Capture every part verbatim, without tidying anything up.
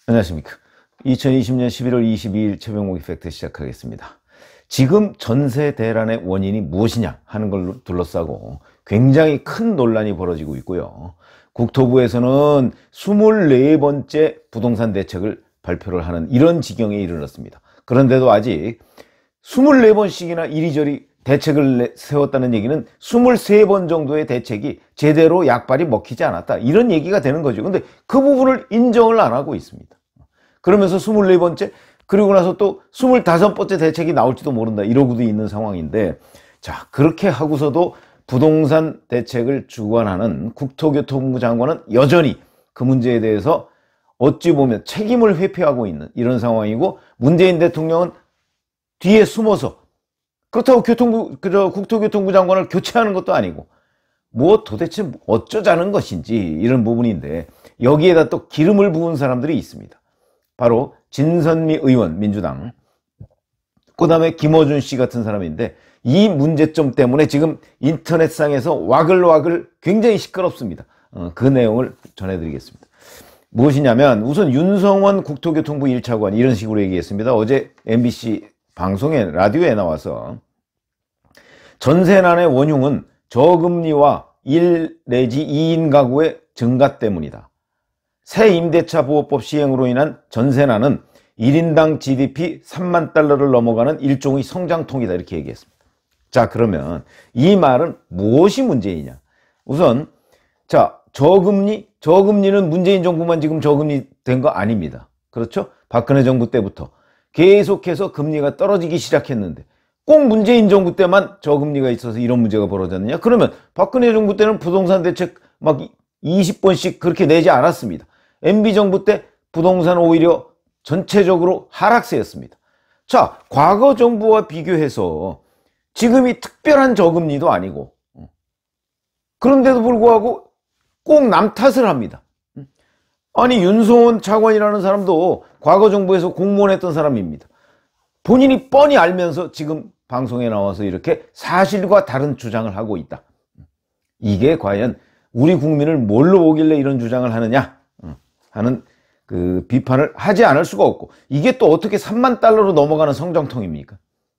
안녕하십니까. 이천이십 년 십일월 이십이일 최병목 이펙트 시작하겠습니다. 지금 전세 대란의 원인이 무엇이냐 하는 걸 둘러싸고 굉장히 큰 논란이 벌어지고 있고요. 국토부에서는 스물네 번째 부동산 대책을 발표를 하는 이런 지경에 이르렀습니다. 그런데도 아직 스물네 번씩이나 이리저리 대책을 세웠다는 얘기는 스물세 번 정도의 대책이 제대로 약발이 먹히지 않았다, 이런 얘기가 되는 거죠. 근데 그 부분을 인정을 안 하고 있습니다. 그러면서 스물네 번째, 그리고 나서 또 스물다섯 번째 대책이 나올지도 모른다, 이러고도 있는 상황인데, 자, 그렇게 하고서도 부동산 대책을 주관하는 국토교통부 장관은 여전히 그 문제에 대해서 어찌 보면 책임을 회피하고 있는 이런 상황이고, 문재인 대통령은 뒤에 숨어서, 그렇다고 교통부, 그저 국토교통부 장관을 교체하는 것도 아니고, 뭐 도대체 어쩌자는 것인지, 이런 부분인데, 여기에다 또 기름을 부은 사람들이 있습니다. 바로 진선미 의원, 민주당, 그 다음에 김어준 씨 같은 사람인데, 이 문제점 때문에 지금 인터넷상에서 와글와글 굉장히 시끄럽습니다. 어, 그 내용을 전해드리겠습니다. 무엇이냐면, 우선 윤성원 국토교통부 일 차관 이런 식으로 얘기했습니다. 어제 엠비씨 방송에, 라디오에 나와서 전세난의 원흉은 저금리와 일 내지 이 인 가구의 증가 때문이다. 새 임대차 보호법 시행으로 인한 전세난은 일 인당 지디피 삼만 달러를 넘어가는 일종의 성장통이다, 이렇게 얘기했습니다. 자, 그러면 이 말은 무엇이 문제이냐? 우선 자, 저금리, 저금리는 문재인 정부만 지금 저금리 된 거 아닙니다. 그렇죠? 박근혜 정부 때부터 계속해서 금리가 떨어지기 시작했는데, 꼭 문재인 정부 때만 저금리가 있어서 이런 문제가 벌어졌느냐? 그러면 박근혜 정부 때는 부동산 대책 막 이십 번씩 그렇게 내지 않았습니다. 엠비 정부 때 부동산 오히려 전체적으로 하락세였습니다. 자, 과거 정부와 비교해서 지금이 특별한 저금리도 아니고, 그런데도 불구하고 꼭 남 탓을 합니다. 아니, 윤성원 차관이라는 사람도 과거 정부에서 공무원 했던 사람입니다. 본인이 뻔히 알면서 지금 방송에 나와서 이렇게 사실과 다른 주장을 하고 있다. 이게 과연 우리 국민을 뭘로 보길래 이런 주장을 하느냐 하는 그 비판을 하지 않을 수가 없고, 이게 또 어떻게 삼만 달러로 넘어가는 성장통입니까?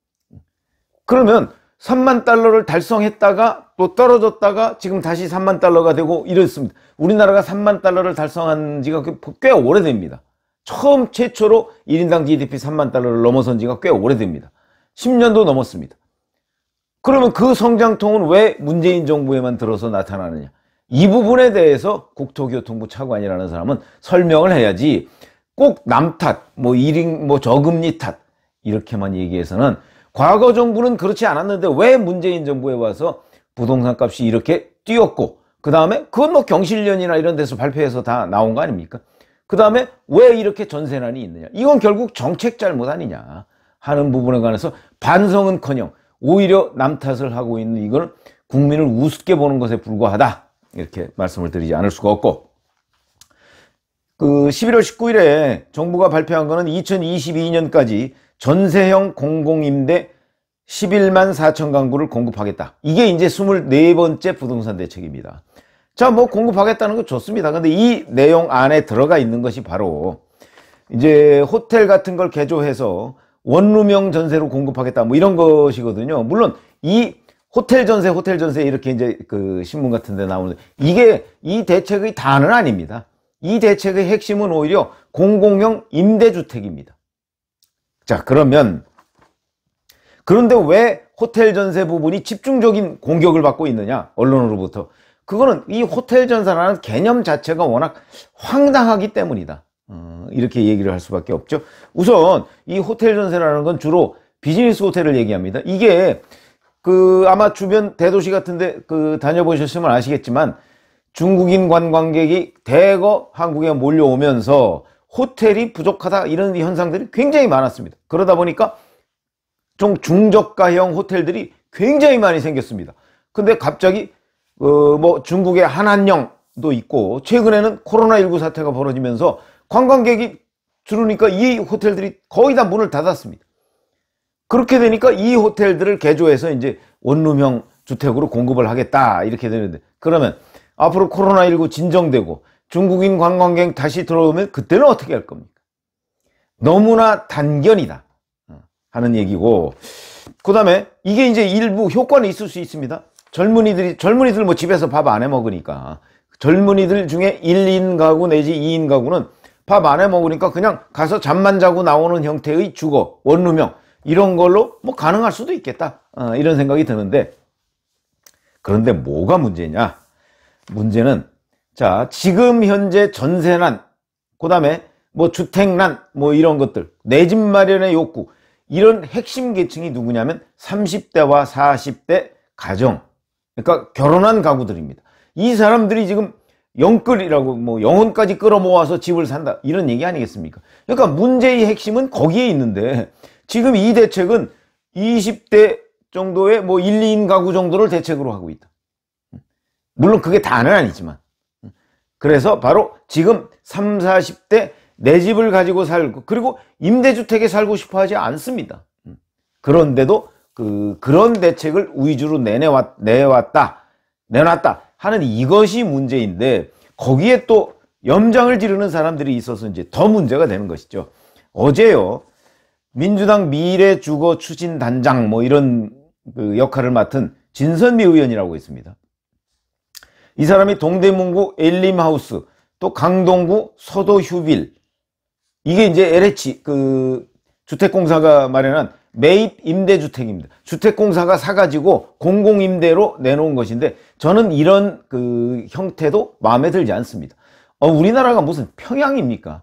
그러면 삼만 달러를 달성했다가 또 떨어졌다가 지금 다시 삼만 달러가 되고 이렇습니다. 우리나라가 삼만 달러를 달성한 지가 꽤 오래됩니다. 처음 최초로 일 인당 지디피 삼만 달러를 넘어선 지가 꽤 오래됩니다. 십 년도 넘었습니다. 그러면 그 성장통은 왜 문재인 정부에만 들어서 나타나느냐? 이 부분에 대해서 국토교통부 차관이라는 사람은 설명을 해야지, 꼭 남 탓, 뭐 일 인, 뭐 저금리 탓, 이렇게만 얘기해서는, 과거 정부는 그렇지 않았는데 왜 문재인 정부에 와서 부동산 값이 이렇게 뛰었고, 그 다음에 그건 뭐 경실련이나 이런 데서 발표해서 다 나온 거 아닙니까? 그 다음에 왜 이렇게 전세난이 있느냐? 이건 결국 정책 잘못 아니냐 하는 부분에 관해서 반성은커녕 오히려 남 탓을 하고 있는, 이걸 국민을 우습게 보는 것에 불과하다, 이렇게 말씀을 드리지 않을 수가 없고, 그 십일월 십구일에 정부가 발표한 거는 이천이십이 년까지 전세형 공공임대 십일만 사천 가구를 공급하겠다. 이게 이제 스물네 번째 부동산 대책입니다. 자, 뭐 공급하겠다는 거 좋습니다. 근데 이 내용 안에 들어가 있는 것이 바로 이제 호텔 같은 걸 개조해서 원룸형 전세로 공급하겠다, 뭐 이런 것이거든요. 물론 이 호텔 전세, 호텔 전세 이렇게 이제 그 신문 같은 데 나오는데, 이게 이 대책의 다는 아닙니다. 이 대책의 핵심은 오히려 공공형 임대주택입니다. 자, 그러면 그런데 왜 호텔 전세 부분이 집중적인 공격을 받고 있느냐, 언론으로부터? 그거는 이 호텔 전세라는 개념 자체가 워낙 황당하기 때문이다, 어, 이렇게 얘기를 할 수밖에 없죠. 우선 이 호텔 전세라는 건 주로 비즈니스 호텔을 얘기합니다. 이게 그 아마 주변 대도시 같은데 그 다녀보셨으면 아시겠지만, 중국인 관광객이 대거 한국에 몰려오면서 호텔이 부족하다, 이런 현상들이 굉장히 많았습니다. 그러다 보니까 좀 중저가형 호텔들이 굉장히 많이 생겼습니다. 근데 갑자기 어 뭐 중국의 한한령도 있고, 최근에는 코로나십구 사태가 벌어지면서 관광객이 줄으니까 이 호텔들이 거의 다 문을 닫았습니다. 그렇게 되니까 이 호텔들을 개조해서 이제 원룸형 주택으로 공급을 하겠다, 이렇게 되는데, 그러면 앞으로 코로나십구 진정되고 중국인 관광객 다시 들어오면 그때는 어떻게 할 겁니까? 너무나 단견이다 하는 얘기고, 그 다음에 이게 이제 일부 효과는 있을 수 있습니다. 젊은이들이, 젊은이들 뭐 집에서 밥 안 해 먹으니까, 젊은이들 중에 일 인 가구 내지 이 인 가구는 밥 안 해 먹으니까 그냥 가서 잠만 자고 나오는 형태의 주거, 원룸형, 이런 걸로 뭐 가능할 수도 있겠다. 어, 이런 생각이 드는데, 그런데 뭐가 문제냐? 문제는, 자, 지금 현재 전세난, 그 다음에 뭐 주택난, 뭐 이런 것들, 내 집 마련의 욕구, 이런 핵심 계층이 누구냐면 삼십 대와 사십 대 가정, 그러니까 결혼한 가구들입니다. 이 사람들이 지금 영끌이라고 뭐 영혼까지 끌어모아서 집을 산다, 이런 얘기 아니겠습니까? 그러니까 문제의 핵심은 거기에 있는데, 지금 이 대책은 이십 대 정도의 뭐 일, 이 인 가구 정도를 대책으로 하고 있다. 물론 그게 다는 아니지만. 그래서 바로 지금 삼, 사십 대 내 집을 가지고 살고, 그리고 임대주택에 살고 싶어 하지 않습니다. 그런데도 그, 그런 대책을 위주로 내내왔, 내왔다, 내놨다 하는 이것이 문제인데, 거기에 또 염장을 지르는 사람들이 있어서 이제 더 문제가 되는 것이죠. 어제요, 민주당 미래주거 추진단장 뭐 이런 그 역할을 맡은 진선미 의원이라고 있습니다. 이 사람이 동대문구 엘림하우스, 또 강동구 서도휴빌, 이게 이제 엘에이치 그 주택공사가 마련한 매입 임대주택입니다. 주택공사가 사가지고 공공임대로 내놓은 것인데, 저는 이런 그 형태도 마음에 들지 않습니다. 어, 우리나라가 무슨 평양입니까?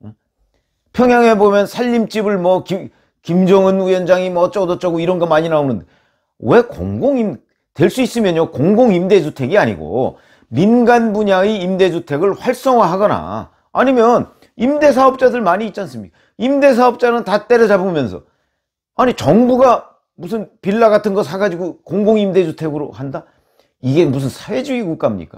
평양에 보면 살림집을 뭐 김, 김정은 위원장이 뭐 어쩌고저쩌고 이런 거 많이 나오는데, 왜 공공임 될 수 있으면요, 공공임대주택이 아니고 민간 분야의 임대주택을 활성화하거나, 아니면 임대사업자들 많이 있지 않습니까? 임대사업자는 다 때려잡으면서, 아니 정부가 무슨 빌라 같은 거 사가지고 공공임대주택으로 한다? 이게 무슨 사회주의 국가입니까?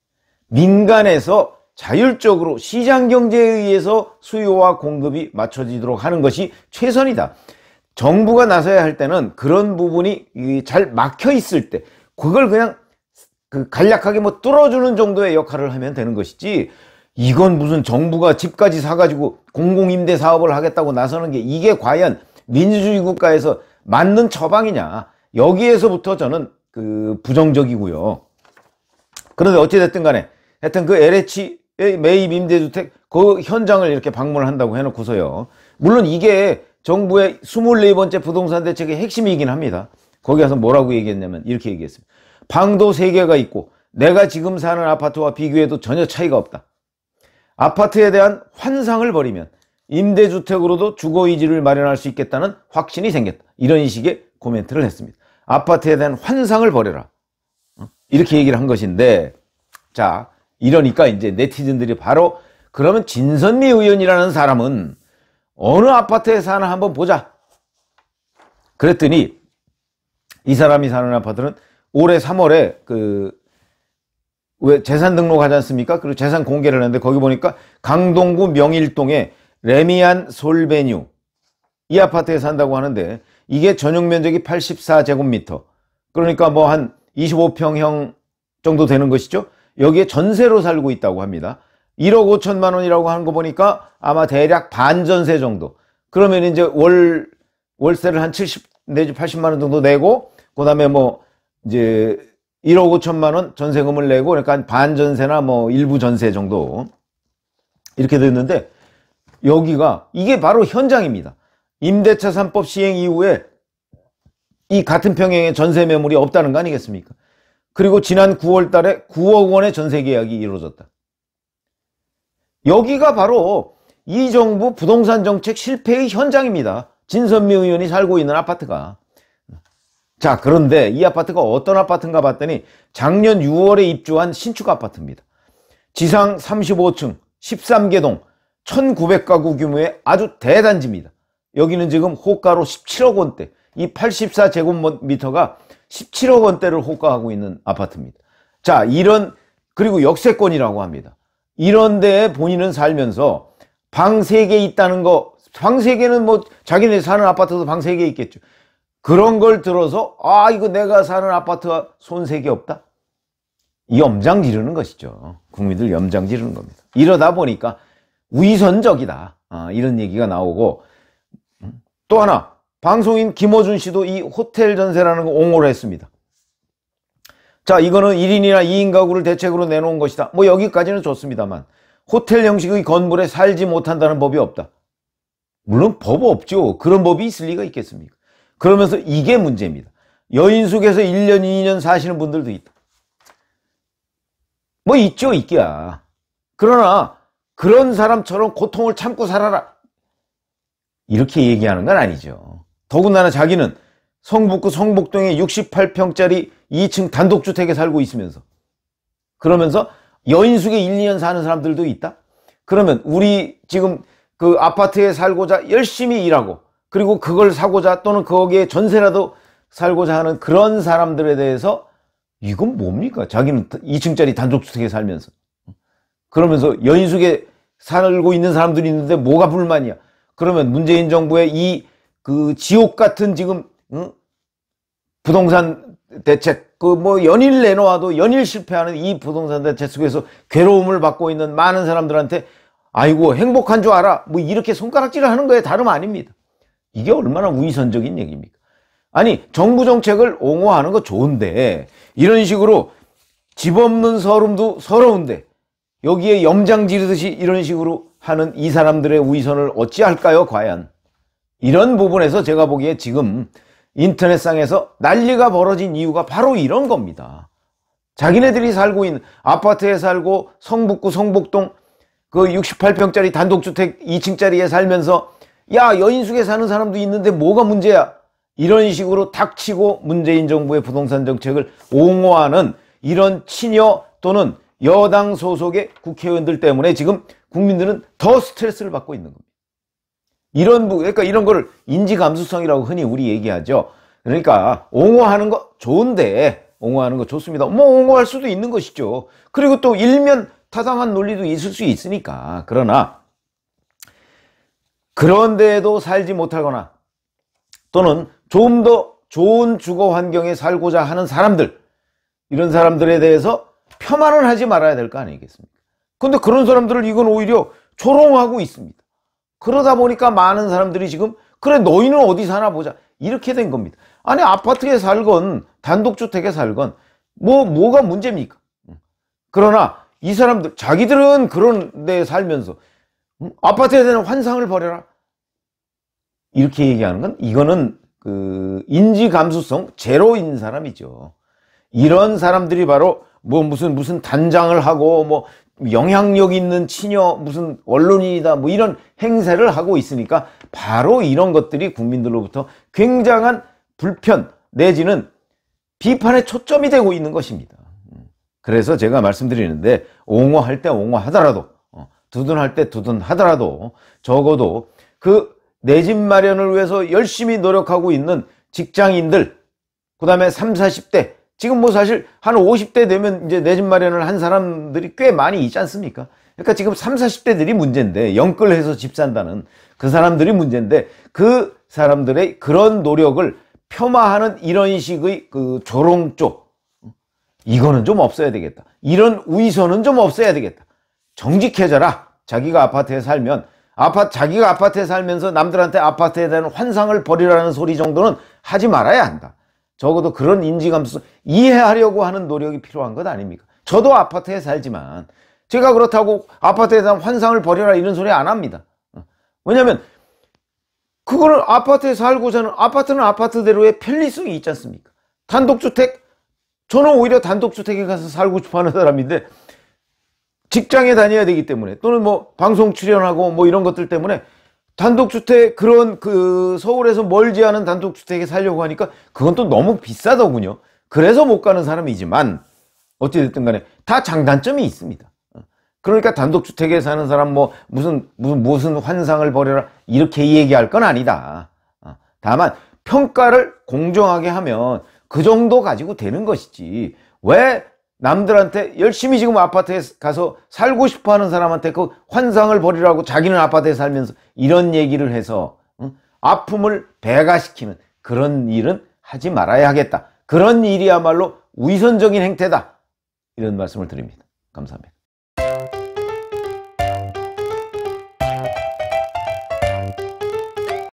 민간에서 자율적으로 시장경제에 의해서 수요와 공급이 맞춰지도록 하는 것이 최선이다. 정부가 나서야 할 때는 그런 부분이 잘 막혀 있을 때 그걸 그냥 그 간략하게 뭐 뚫어주는 정도의 역할을 하면 되는 것이지, 이건 무슨 정부가 집까지 사가지고 공공임대 사업을 하겠다고 나서는 게 이게 과연 민주주의 국가에서 맞는 처방이냐, 여기에서부터 저는 그 부정적이고요. 그런데 어찌됐든 간에 하여튼 그 엘에이치의 매입 임대주택 그 현장을 이렇게 방문을 한다고 해놓고서요, 물론 이게 정부의 스물네 번째 부동산 대책의 핵심이긴 합니다. 거기 가서 뭐라고 얘기했냐면 이렇게 얘기했습니다. 방도 세 개가 있고 내가 지금 사는 아파트와 비교해도 전혀 차이가 없다. 아파트에 대한 환상을 버리면 임대주택으로도 주거의지를 마련할 수 있겠다는 확신이 생겼다. 이런 식의 코멘트를 했습니다. 아파트에 대한 환상을 버려라, 이렇게 얘기를 한 것인데, 자, 이러니까 이제 네티즌들이 바로, 그러면 진선미 의원이라는 사람은 어느 아파트에 사나 한번 보자. 그랬더니 이 사람이 사는 아파트는 올해 삼월에 그 왜 재산 등록하지 않습니까? 그리고 재산 공개를 했는데 거기 보니까 강동구 명일동에 레미안 솔베뉴, 이 아파트에 산다고 하는데, 이게 전용 면적이 팔십사 제곱미터, 그러니까 뭐 한 이십오 평형 정도 되는 것이죠. 여기에 전세로 살고 있다고 합니다. 일억 오천만 원이라고 하는 거 보니까 아마 대략 반전세 정도. 그러면 이제 월 월세를 한 칠십 내지 팔십만 원 정도 내고, 그다음에 뭐 이제 일억 오천만 원 전세금을 내고, 그러니까 반전세나 뭐 일부 전세 정도 이렇게 됐는데, 여기가 이게 바로 현장입니다. 임대차 삼 법 시행 이후에 이 같은 평형의 전세 매물이 없다는 거 아니겠습니까? 그리고 지난 구월 달에 구억 원의 전세 계약이 이루어졌다. 여기가 바로 이 정부 부동산 정책 실패의 현장입니다. 진선미 의원이 살고 있는 아파트가. 자, 그런데 이 아파트가 어떤 아파트인가 봤더니 작년 유월에 입주한 신축 아파트입니다. 지상 삼십오 층, 십삼 개 동, 천구백 가구 규모의 아주 대단지입니다. 여기는 지금 호가로 십칠억 원대, 이 팔십사 제곱미터가 십칠억 원대를 호가하고 있는 아파트입니다. 자, 이런, 그리고 역세권이라고 합니다. 이런 데에 본인은 살면서 방 세 개 있다는 거, 방 세 개는 뭐 자기네 사는 아파트도 방 세 개 있겠죠. 그런 걸 들어서 아, 이거 내가 사는 아파트와 손색이 없다, 염장 지르는 것이죠. 국민들 염장 지르는 겁니다. 이러다 보니까 위선적이다, 아, 이런 얘기가 나오고, 또 하나 방송인 김어준 씨도 이 호텔 전세라는 거 옹호를 했습니다. 자, 이거는 일 인이나 이 인 가구를 대책으로 내놓은 것이다. 뭐 여기까지는 좋습니다만 호텔 형식의 건물에 살지 못한다는 법이 없다. 물론 법 없죠. 그런 법이 있을 리가 있겠습니까? 그러면서 이게 문제입니다. 여인숙에서 일 년, 이 년 사시는 분들도 있다. 뭐 있죠, 있기야. 그러나 그런 사람처럼 고통을 참고 살아라, 이렇게 얘기하는 건 아니죠. 더군다나 자기는 성북구 성북동에 육십팔 평짜리 이 층 단독주택에 살고 있으면서, 그러면서 여인숙에 일, 이 년 사는 사람들도 있다? 그러면 우리 지금 그 아파트에 살고자 열심히 일하고, 그리고 그걸 사고자 또는 거기에 전세라도 살고자 하는 그런 사람들에 대해서 이건 뭡니까? 자기는 이 층짜리 단독주택에 살면서, 그러면서 여인숙에 살고 있는 사람들이 있는데 뭐가 불만이야? 그러면 문재인 정부의 이 그 지옥 같은 지금 응? 부동산 대책, 그 뭐 연일 내놓아도 연일 실패하는 이 부동산 대책 속에서 괴로움을 받고 있는 많은 사람들한테 아이고 행복한 줄 알아, 뭐 이렇게 손가락질을 하는 거에 다름 아닙니다. 이게 얼마나 위선적인 얘기입니까? 아니, 정부 정책을 옹호하는 거 좋은데 이런 식으로 집 없는 서름도 서러운데 여기에 염장 지르듯이 이런 식으로 하는 이 사람들의 위선을 어찌할까요, 과연? 이런 부분에서 제가 보기에 지금 인터넷상에서 난리가 벌어진 이유가 바로 이런 겁니다. 자기네들이 살고 있는 아파트에 살고 성북구 성북동 그 육십팔 평짜리 단독주택 이 층짜리에 살면서 야, 여인숙에 사는 사람도 있는데 뭐가 문제야, 이런 식으로 닥치고 문재인 정부의 부동산 정책을 옹호하는 이런 친여 또는 여당 소속의 국회의원들 때문에 지금 국민들은 더 스트레스를 받고 있는 겁니다. 이런, 그러니까 이런 거를 인지감수성이라고 흔히 우리 얘기하죠. 그러니까 옹호하는 거 좋은데, 옹호하는 거 좋습니다. 뭐 옹호할 수도 있는 것이죠. 그리고 또 일면 타당한 논리도 있을 수 있으니까. 그러나 그런데도 살지 못하거나 또는 좀 더 좋은 주거 환경에 살고자 하는 사람들, 이런 사람들에 대해서 폄하는 하지 말아야 될 거 아니겠습니까? 근데 그런 사람들을 이건 오히려 조롱하고 있습니다. 그러다 보니까 많은 사람들이 지금 그래 너희는 어디 사나 보자, 이렇게 된 겁니다. 아니, 아파트에 살건 단독주택에 살건 뭐 뭐가 문제입니까? 그러나 이 사람들 자기들은 그런 데 살면서 아파트에 대한 환상을 버려라, 이렇게 얘기하는 건 이거는 그 인지 감수성 제로인 사람이죠. 이런 사람들이 바로 뭐 무슨 무슨 단장을 하고 뭐 영향력 있는 친여 무슨 언론인이다 뭐 이런 행세를 하고 있으니까 바로 이런 것들이 국민들로부터 굉장한 불편 내지는 비판의 초점이 되고 있는 것입니다. 그래서 제가 말씀드리는데 옹호할 때 옹호하더라도 두둔할 때 두둔하더라도 적어도 그 내 집 마련을 위해서 열심히 노력하고 있는 직장인들, 그 다음에 삼, 사십 대, 지금 뭐 사실 한 오십 대 되면 이제 내 집 마련을 한 사람들이 꽤 많이 있지 않습니까? 그러니까 지금 삼, 사십 대들이 문제인데, 영끌해서 집 산다는 그 사람들이 문제인데, 그 사람들의 그런 노력을 폄하하는 이런 식의 그 조롱조, 이거는 좀 없어야 되겠다. 이런 위선은 좀 없어야 되겠다. 정직해져라. 자기가 아파트에 살면 아파트, 자기가 아파트에 살면서 남들한테 아파트에 대한 환상을 버리라는 소리 정도는 하지 말아야 한다. 적어도 그런 인지감수 이해하려고 하는 노력이 필요한 것 아닙니까? 저도 아파트에 살지만 제가 그렇다고 아파트에 대한 환상을 버려라 이런 소리 안 합니다. 왜냐하면 그거는 아파트에 살고자는, 아파트는 아파트대로의 편리성이 있지 않습니까? 단독주택, 저는 오히려 단독주택에 가서 살고 싶어 하는 사람인데 직장에 다녀야 되기 때문에 또는 뭐 방송 출연하고 뭐 이런 것들 때문에 단독주택, 그런 그 서울에서 멀지 않은 단독주택에 살려고 하니까 그건 또 너무 비싸더군요. 그래서 못 가는 사람이지만 어찌됐든 간에 다 장단점이 있습니다. 그러니까 단독주택에 사는 사람 뭐 무슨 무슨 무슨 환상을 버려라 이렇게 얘기할 건 아니다. 다만 평가를 공정하게 하면 그 정도 가지고 되는 것이지, 왜 남들한테 열심히 지금 아파트에 가서 살고 싶어 하는 사람한테 그 환상을 버리라고 자기는 아파트에 살면서 이런 얘기를 해서 응? 아픔을 배가시키는 그런 일은 하지 말아야 하겠다. 그런 일이야말로 위선적인 행태다. 이런 말씀을 드립니다. 감사합니다.